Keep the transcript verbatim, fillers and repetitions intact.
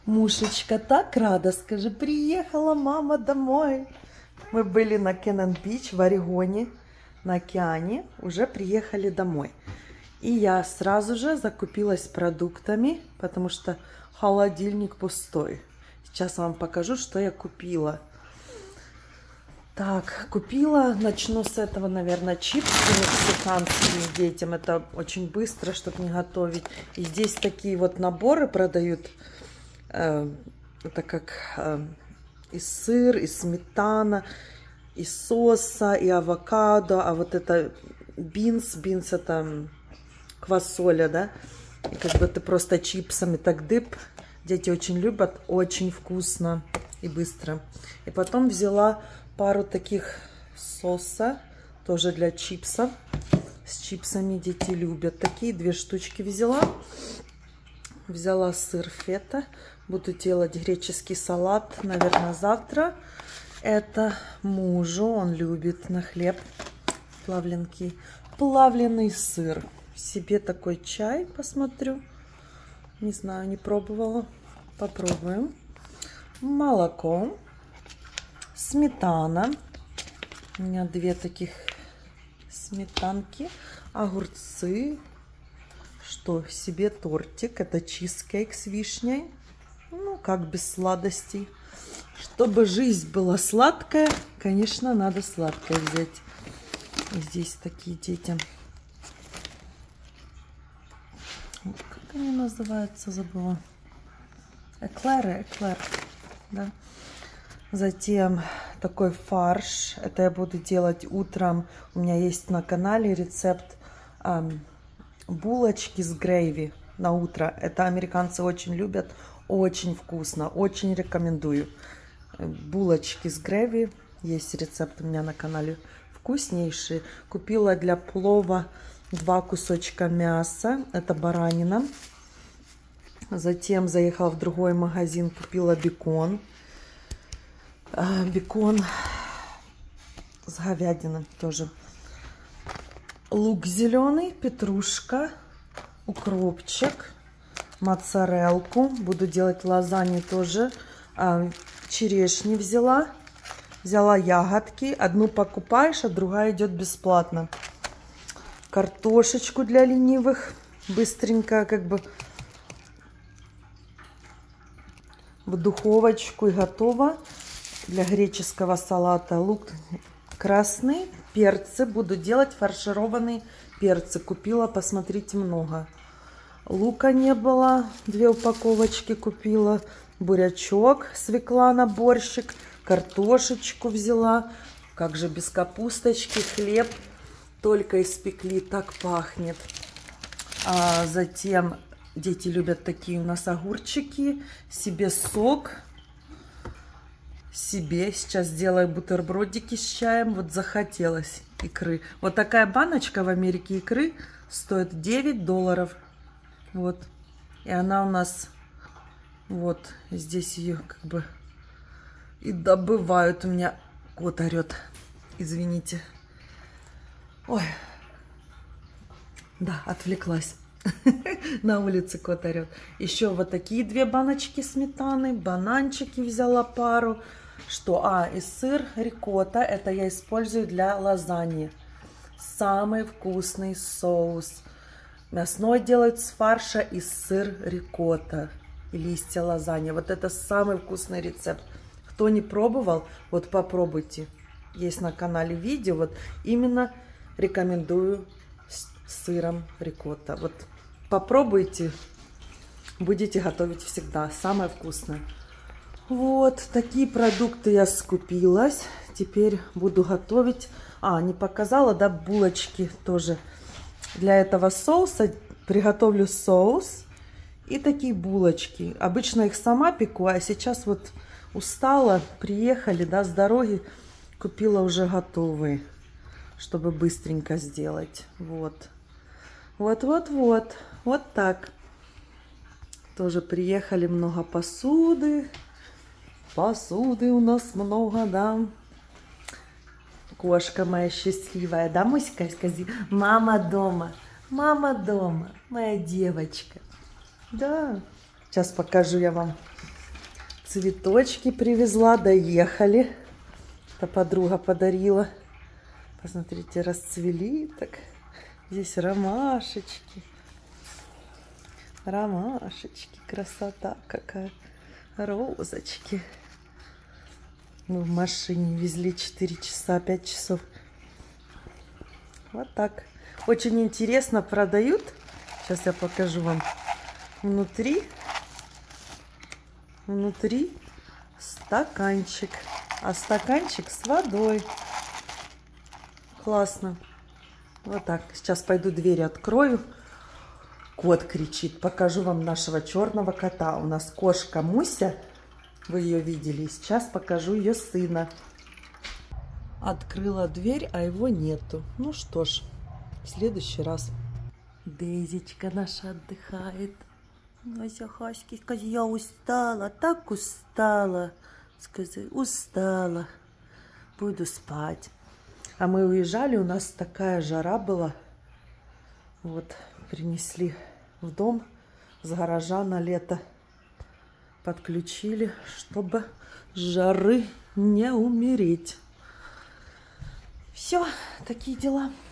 Мушечка так рада, скажи, приехала мама домой. Мы были на Кеннон-Бич в Орегоне, на океане, уже приехали домой. И я сразу же закупилась продуктами, потому что холодильник пустой. Сейчас вам покажу, что я купила. Так, купила, начну с этого, наверное, чипсы мексиканские детям. Это очень быстро, чтобы не готовить. И здесь такие вот наборы продают. Э, это как э, и сыр, и сметана, и соуса, и авокадо. А вот это бинс, бинс это квасоля, да? И как бы ты просто чипсами так дып. Дети очень любят, очень вкусно и быстро. И потом взяла пару таких соуса, тоже для чипсов. С чипсами дети любят. Такие две штучки взяла. Взяла сыр фета. Буду делать греческий салат, наверное, завтра. Это мужу, он любит на хлеб плавленький. Плавленый сыр. Себе такой чай посмотрю. Не знаю, не пробовала. Попробуем. Молоко. Сметана. У меня две таких сметанки. Огурцы. Что, себе тортик. Это чизкейк с вишней. Ну, как без сладостей. Чтобы жизнь была сладкая, конечно, надо сладкое взять. И здесь такие дети. Как они называются, забыла. Эклеры, эклер. Да. Затем такой фарш. Это я буду делать утром. У меня есть на канале рецепт эм, булочки с грейви на утро. Это американцы очень любят. Очень вкусно. Очень рекомендую. Булочки с грейви. Есть рецепт у меня на канале. Вкуснейшие. Купила для плова два кусочка мяса. Это баранина. Затем заехала в другой магазин. Купила бекон. Бекон с говядиной тоже. Лук зеленый, петрушка, укропчик, моцарелку. Буду делать лазанью тоже. Черешни взяла. Взяла ягодки. Одну покупаешь, а другая идет бесплатно. Картошечку для ленивых. Быстренько как бы в духовочку и готово. Для греческого салата лук красный, перцы. Буду делать фаршированные перцы. Купила, посмотрите, много. Лука не было. Две упаковочки купила. Бурячок, свекла на борщик. Картошечку взяла. Как же без капусточки. Хлеб только испекли. Так пахнет. А затем дети любят такие у нас огурчики. Себе сок. Себе сейчас сделаю бутербродики с чаем. Вот захотелось икры. Вот такая баночка в Америке икры стоит девять долларов. Вот. И она у нас вот здесь ее как бы и добывают. У меня кот орет. Извините. Ой. Да, отвлеклась. На улице кот орет. Еще вот такие две баночки сметаны. Бананчики взяла пару. Что? А, и сыр рикотта. Это я использую для лазаньи. Самый вкусный соус. Мясной делают с фарша и сыр рикотта. И листья лазаньи. Вот это самый вкусный рецепт. Кто не пробовал, вот попробуйте. Есть на канале видео. Вот именно рекомендую с сыром рикотта. Вот попробуйте. Будете готовить всегда. Самое вкусное. Вот такие продукты я скупилась. Теперь буду готовить. А, не показала, да, булочки тоже. Для этого соуса приготовлю соус и такие булочки. Обычно их сама пеку, а сейчас вот устала. Приехали, да, с дороги. Купила уже готовые, чтобы быстренько сделать. Вот. Вот-вот-вот. Вот так. Тоже приехали, много посуды. Посуды у нас много, да. Кошка моя счастливая, да, Муська? Скажи, мама дома, мама дома, моя девочка. Да. Сейчас покажу я вам Цветочки привезла, доехали. Это подруга подарила. Посмотрите, расцвели так. Здесь ромашечки. Ромашечки. Красота какая. Розочки. Мы в машине везли четыре часа, пять часов. Вот так. Очень интересно продают. Сейчас я покажу вам. Внутри. Внутри стаканчик. А стаканчик с водой. Классно. Вот так. Сейчас пойду двери открою. Кот кричит. Покажу вам нашего черного кота. У нас кошка Муся. Вы ее видели. Сейчас покажу ее сына. Открыла дверь, а его нету. Ну что ж, в следующий раз. Дейзичка наша отдыхает. Ася Хаськи, скажи, я устала, так устала. Скажи, устала. Буду спать. А мы уезжали, у нас такая жара была. Вот, принесли в дом с гаража на лето. Подключили, чтобы с жары не умереть. Все, такие дела.